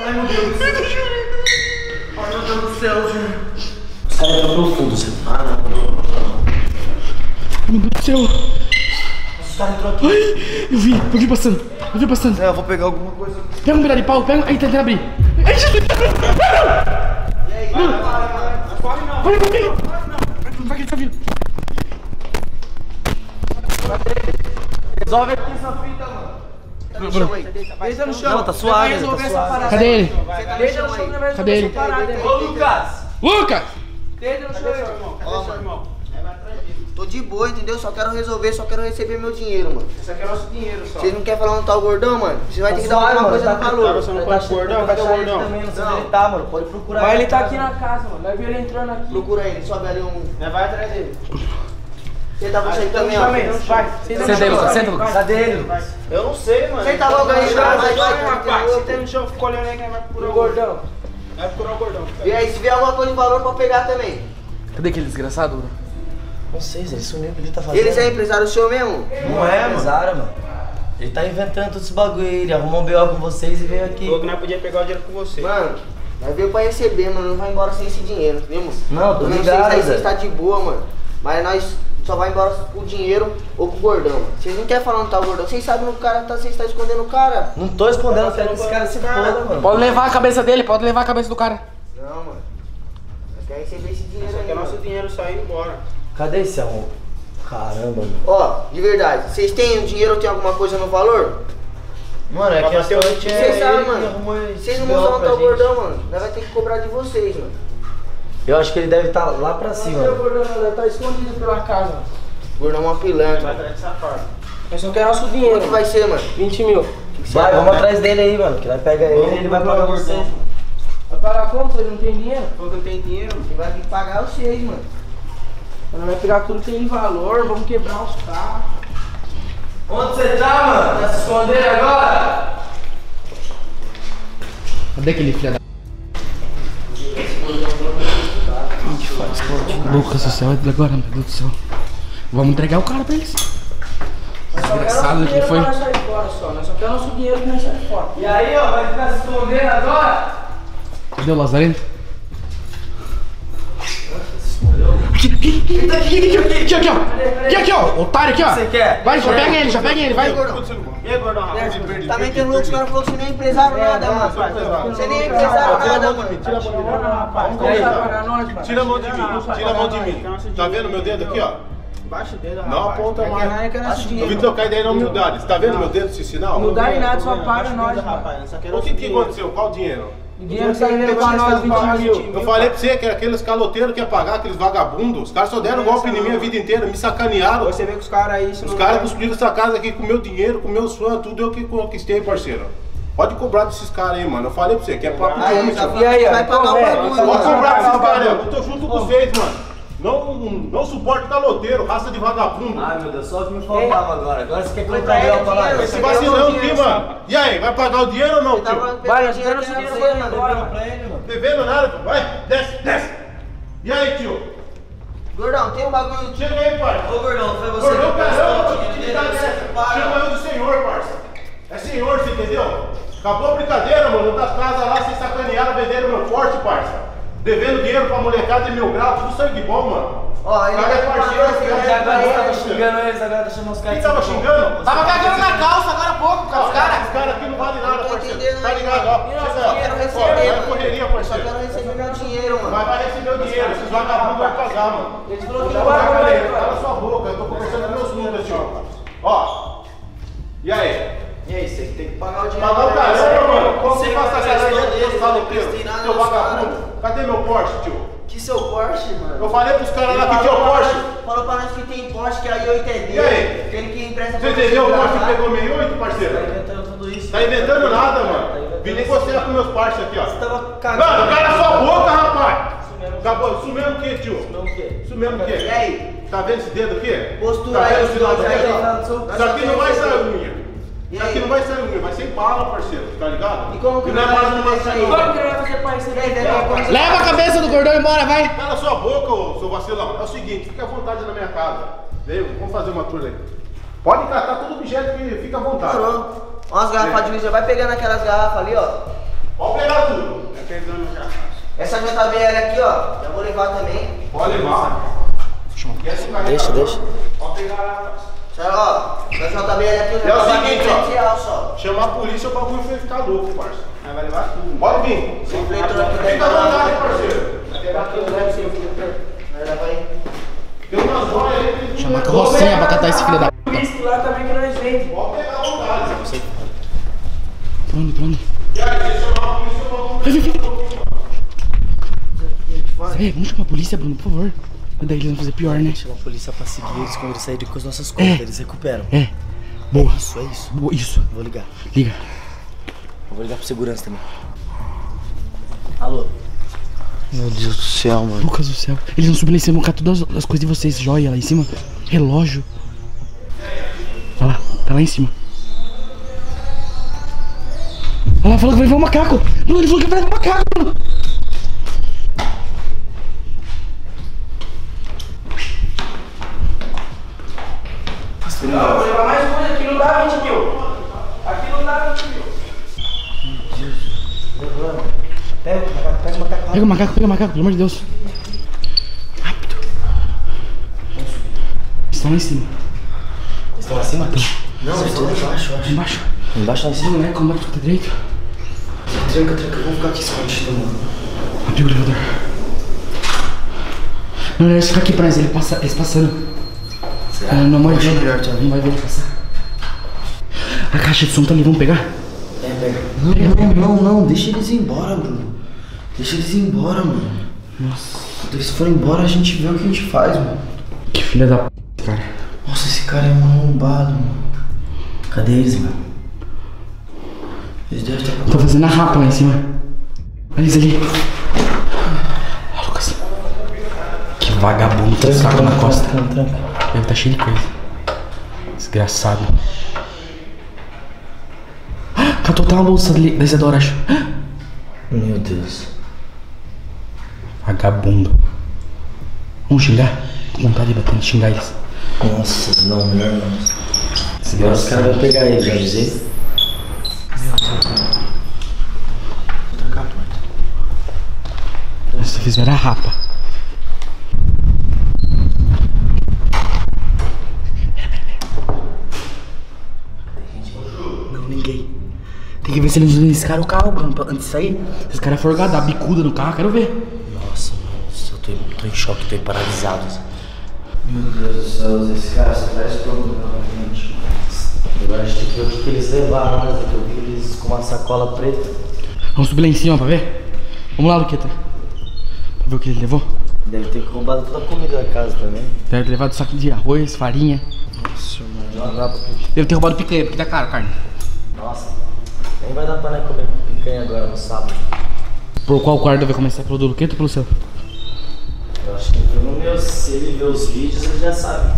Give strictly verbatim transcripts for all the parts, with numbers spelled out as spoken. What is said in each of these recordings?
Ai, meu Deus do céu. Ai, meu Deus do céu, Júnior. Os caras estão profundos. Ah, não, não, não. Meu Deus do céu. Os caras entrou aqui. Ai, eu vi, eu vi passando. Eu vi passando. É, eu vou pegar alguma coisa. Pega um pedaço de pau, pega. Aí, tentando abrir. Ai, Jesus. E aí, vai, vai, vai. Não corre não. Vai, vai, vai. Vai que ele tá vindo. Resolve aqui essa fita, mano. Deita no chão aí. Deita no chão. Não, tá suave, Vai resolver tá essa suave. parada. Cadê ele? Deita no chão e vai Cadê resolver ele? essa parada. Ô, Lucas! Lucas! Deita no chão, irmão. Ó, mano. Tô de boa, entendeu? Só quero resolver, só quero receber meu dinheiro, mano. Esse aqui é nosso dinheiro só. Vocês não querem falar onde tá o gordão, mano? Você vai ter que Tá dar suave, alguma mano, coisa tá no valor. Você não pode o gordão? Cadê o gordão? Também, não sei Não. onde ele tá, mano. Pode procurar. Mas ele tá na aqui casa. na casa, mano. Vai ver ele entrando aqui. Procura ele, sobe ali um... Né, vai atrás dele. Senta você aí também, ó. Vai. Senta aí, Lucas. Senta, Lucas. Cadê ele, Lucas? Eu não sei, mano. Senta logo aí, vai, vai, vai, rapaz. vai. Você tem no chão, fica olhando aí quem vai procurar O o gordão. gordão. Vai procurar o gordão. E aí, se vier alguma coisa de valor, pode pegar também. Cadê aquele desgraçado? Não sei, ele sumiu, o que ele tá fazendo? Eles é empresário seu mesmo? Não é, empresário, mano. Ele tá inventando todo esse bagulho aí. Ele arrumou um B O com vocês e veio aqui. Falou que nós podíamos pegar o dinheiro com você. Mano, nós veio pra receber, mano. Não vai embora sem esse dinheiro, viu, mano? Não, tô Eu não sei ligado, se aí vocês Zé. tá de boa, mano. Mas nós só vai embora com o dinheiro ou com o gordão, mano. Vocês não querem falar onde tá o gordão? Vocês sabem no cara, tá, vocês tá escondendo o cara? Não tô escondendo, eu quero que esse cara se foda, mano. Pode levar a cabeça dele, pode levar a cabeça do cara. Não, mano. Nós queremos receber esse dinheiro Esse aqui aí, é nosso mano. dinheiro saindo embora. Cadê esse amor? Caramba, mano. Ó, de verdade, vocês têm o dinheiro ou tem alguma coisa no valor? Mano, é Pra que a bater o sorte é Vocês ele sabem, que mano. arrumou esse Vocês não B O mostram onde pra tá o gente. gordão, mano. Nós vai ter que cobrar de vocês, mano. Eu acho que ele deve estar lá pra cima, Cadê o mano. gordão? Ele tá escondido pela casa. O gordão é uma pilantra. Vai mano. atrás dessa farda. Nós só queremos nosso dinheiro. Quanto vai ser, mano? vinte mil. Vai, vamos atrás dele aí, mano. Que nós pega ele e ele vai pagar vocês. Vai pagar como se ele não tem dinheiro? Falou que não tem dinheiro. Quem vai ter que pagar é vocês, mano. Nós vai pegar tudo que tem valor, vamos quebrar os carros. Onde você tá, mano? Tá se escondendo agora? Cadê aquele filho da... Lucas do céu, agora, meu Deus do céu. Vamos entregar o cara pra eles. Desgraçado que ele foi. Nós sair fora só. Nós só queremos nosso dinheiro que nós sair fora. E aí, ó, vai ficar se escondendo agora? Cadê o Lazareno? Aqui, aqui, aqui, aqui, aqui, aqui, ó. Aqui, aqui, ó. Otário aqui, ó. Você quer? Vai, já pega ele, já pega ele, vai. E aí, gordão? Rafa? Também tem louco, os caras falaram que você nem é empresário nada, mano. Você nem é empresário nada, mano. Tira a mão de mim. Rapaz, E aí, vai tá? pagar nós, pai. Tira a mão de mim, tira a mão de mim. Tá vendo meu dedo aqui, ó? Baixa o dedo, Não rapaz. aponta mais. Nós queremos nosso Eu dinheiro. vim trocar ideia na humildade. Você tá vendo meu dedo, esse sinal? Não dá em nada, só paga Baixa o nós, dedo, pai. rapaz. Só quero O nosso que que dinheiro. aconteceu? Qual dinheiro? O dinheiro que tá vendendo pra nós, vinte mil. Eu falei pra você que era aqueles caloteiros que ia pagar, aqueles vagabundos. Os caras só deram golpe em mim a vida inteira, me sacanearam. Você vê que os caras aí... se Os não caras der- construíram essa casa aqui com meu dinheiro, com meus fãs, tudo eu que conquistei, parceiro. Pode cobrar desses caras aí, mano. Eu falei pra você que é papo de Aí, homem, tá tio. E aí, ó, vai pagar então, o velho, bagulho, Pode mano. cobrar desses Vai, caras aí, vai, eu tô junto com vocês, mano. Não, não suporto caloteiro, raça de vagabundo. Ai, meu Deus, só o que me faltava agora. Agora você quer Vai comprar pra B O ele pra dinheiro, nós? Esse vacilão aqui, mano. E aí, vai pagar o dinheiro ou não, Você tá tio? falando que Vai, tem nós dinheiro queremos que nosso você, dinheiro mano. agora. Pra ele, mano. Devendo nada, pô. Vai, desce, desce. E aí, tio? Gordão, tem um bagulho... Chega aí, pai. Ô, gordão, foi você Gordão, que caramba, prestou o que dinheiro utilidade dele, é você essa? que paga. Chama eu de senhor, parça. É senhor, você entendeu? Acabou a brincadeira, mano. Das casas lá, vocês sacanearam, venderam meu forte, parça. Devendo dinheiro pra molecada de mil graus, tudo sangue bom, mano. Ó, ele Cara, é tá parceiro, falando, filho, você é vai Agora você pra tava ele. xingando eles, agora tá chamando os caras Quem de tava sem xingando? como. Tava cagando na calça agora há pouco, cara. Os caras. Os caras aqui não valem nada, Não tô parceiro. entendendo Tá aí, ligado, mano. ó. Eu Chega, só quero ó, receber, vai mano. correria, Eu só parceiro. quero receber meu dinheiro, Mas mano. vai receber o dinheiro, esses vagabundos vão pagar, mano. Eles falaram que Já não vai vai, pagar, galera, pai. cala sua boca, eu tô conversando com meus números, tio. Ó, e aí? E aí, você tem que pagar o dinheiro. Pagar o caramba, mano. Como Você você faz essa prestou história dele, dos não caloteiros? prestei nada Seu nos vagabundo. caras. Cadê meu Porsche, tio? Que seu Porsche, mano? Eu falei pros caras lá que Ele tinha o falou pra Porsche. nós- Falou pra nós que tem Porsche, que a I oito é dele. E aí? Aquele que empresta Você pra entendeu? O segurar Porsche lá. pegou meio oito, Tá parceiro? inventando tudo isso. Tá inventando nada, Tá mano. inventando Vim isso. negociar com meus parceiros aqui, ó. Você tava Mano, cagando. cala sua boca, rapaz! Isso mesmo. Acabou, isso mesmo o que, tio? Não o quê? Isso mesmo o quê? E aí? Tá vendo esse dedo aqui? Postura Tá aí, vendo os esse sinal do dois aí, dedo? ó. Isso aqui não vai sair unha. E Isso aqui aí? não vai sair unha, vai ser bala, parceiro, tá ligado? E como que não é vai bala fazer de isso aí? maçã, Como não. que ele vai fazer pra E aí, receber? Dedé, como- Leva a cabeça do gordão embora, vai. Cala sua boca, ô, seu vacilão. É o seguinte, fica à vontade na minha casa. Veio, vamos fazer uma tour aí. Pode catar todo objeto que fica à vontade. Parou. Ó as garrafas de uísque, vai pegando aquelas garrafas ali, ó. Pode pegar Essa J B L aqui, ó, já vou levar também. Pode levar. Deixa, deixa. Pode pegar lá. Ó, essa J B L aqui eu já É o vou seguinte, ó. real só. Chamar a polícia, o bagulho vai ficar louco, parça. Aí vai levar tudo. Pode vir. Sem refletor aqui dentro. Fica à vontade, parceiro. Vai pegar aqui o leve sem refletor. Vai levar aí. Tem umas joias aí. que- Chama a carrocinha pra catar esse filho da p. Whisky lá também que nós vende. Pode pegar à vontade. Pra onde, pra onde? E aí, você chamar a polícia, o bagulho vai ficar louco. Ei, vamos chamar a polícia, Bruno, por favor. Daí eles vão fazer pior, né? Chama a polícia pra seguir eles quando eles saírem com as nossas contas. Eles recuperam. É. Boa. Isso, é isso. Boa, isso. Vou ligar. Liga. Eu vou ligar pro segurança também. Alô? Meu Deus do céu, mano. Lucas do céu. Eles vão subir lá em cima, vão catar todas as coisas de vocês. Joia lá em cima. Relógio. Olha lá, tá lá em cima. Olha lá, falou que vai levar um macaco. Não, ele falou que vai levar um macaco, mano. Não, vou levar mais coisa, aqui não dá vinte mil. Aqui não dá vinte mil. Pega o macaco, pega o macaco. Pega o macaco, pega o macaco, pelo amor de Deus. Rápido. Estão lá em cima. Estão lá em cima? Não, eles estão lá embaixo, eu acho. Embaixo. Embaixo lá em cima. Não é como é que tu tá direito? Tranca, tranca, vamos ficar aqui escondido, mano. Abre o elevador. Não, eles ficam aqui pra nós, ele passa, eles passando. Será? Não, não, Acho não, melhor também. não vai ver ele passar. A caixa de som tá ali, vamos pegar? É, pega. Não, não, não, não, deixa eles ir embora, Bruno. Deixa eles ir embora, mano. Nossa. Quando eles forem embora, a gente vê o que a gente faz, mano. Que filha da p, cara. Nossa, esse cara é um arrombado, mano. Cadê eles, mano? Eles devem estar... Tô fazendo a rapa lá em cima. Olha eles ali. Ó, Lucas. Que vagabundo que saco na costa. Tranca, tranca. Deve tá cheio de coisa. Desgraçado. Ah, catou até uma bolsa ali, da Isadora, acho. Meu Deus. Vagabundo. Vamos xingar? Com vontade de bater, xingar eles. Nossa, não, melhor não. Agora os Desgraçado. caras vão pegar eles, já avisei. Meu Deus. Vou trancar a porta. Se fizer a rapa. Não, ninguém. Tem que ver se eles não riscaram o carro, Bruno, pra- antes de sair. Se os caras forem dar bicuda no carro, quero ver. Nossa, nossa, eu tô, tô em choque, tô paralisado. Meu Deus do céu, esse cara só traz problema pra gente. Agora a gente tem que ver o que, que eles levaram, né? Eu vi eles com uma sacola preta. Vamos subir lá em cima pra ver? Vamos lá, Luqueta. Pra ver o que ele levou. Deve ter roubado toda a comida da casa também. Deve ter levado saco de arroz, farinha. Nossa, mano, não dá pra acreditar. Deve ter roubado picanha, porque tá caro a carne. Nossa, nem vai dar pra né, comer picanha agora no sábado. Por qual quarto vai começar? Pelo do Luqueta ou pelo seu? Eu acho que pelo meu, se ele ver os vídeos, ele já sabe.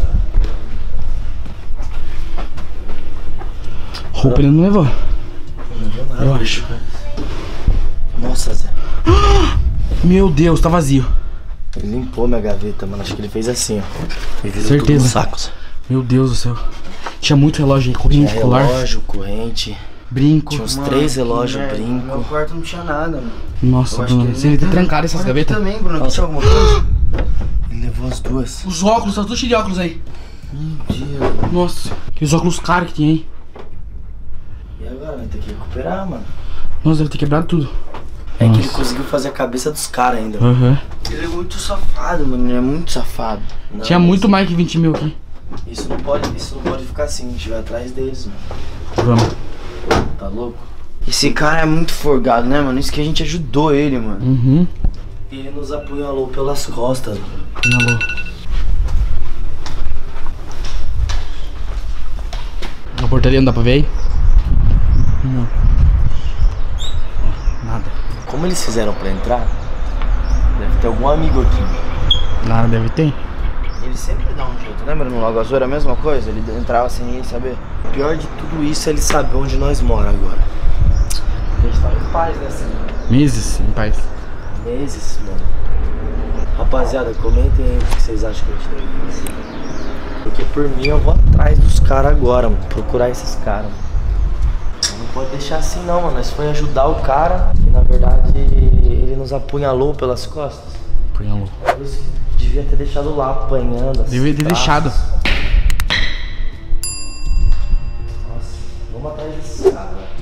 Roupa ele não levou. Não levou nada. Eu acho. Nossa, Zé. Meu Deus, tá vazio. Ele limpou minha gaveta, mano. Acho que ele fez assim, ó. Ele fez Certeza. tudo no saco, Zé. Meu Deus do céu. Tinha muito relógio aí, Tinha corrente, colar, relógio, corrente. brinco. Tinha uns três relógios, No brinco. meu quarto não tinha nada, mano. Nossa, Eu acho Bruno, que você ele- deve ter trancado essas gavetas. Também, Bruno, aqui Nossa. tinha alguma coisa? Ele levou as duas. Os óculos, tá tudo cheio de óculos aí. Meu Deus. Nossa, aqueles óculos caros que tinha aí. E agora? Vai ter que recuperar, mano. Nossa, deve ter quebrado tudo. É que ele Nossa. conseguiu fazer a cabeça dos caras ainda. Aham. Ele é muito safado, mano. Ele é muito safado. Não, Tinha muito mais que vinte mil aqui. Isso não pode, isso não pode ficar assim. A gente vai atrás deles, mano. Vamos. Tá louco? Esse cara é muito forgado, né, mano? Isso que a gente ajudou ele, mano. Uhum. E ele nos apunhalou pelas costas, mano. Apunhalou. A portaria não dá pra ver aí? Não. Nada. Como eles fizeram pra entrar? Deve ter algum amigo aqui. Nada deve ter. Ele sempre dá um jeito. Lembra no Lago Azul era a mesma coisa? Ele entrava sem ninguém saber. O pior de tudo isso é ele saber onde nós moramos agora. A gente tava em paz nessa Meses em paz. meses, mano. Rapaziada, comentem aí o que vocês acham que a gente deve fazer. Porque por mim eu vou atrás dos caras agora, mano. Procurar esses caras, mano. Não pode deixar assim não, mano. Nós foi ajudar o cara e na verdade Ele nos apunhalou pelas costas. Apunhalou. Por isso que devia ter deixado lá apanhando. as Devia ter traças. deixado. Nossa, vamos atrás desse cara.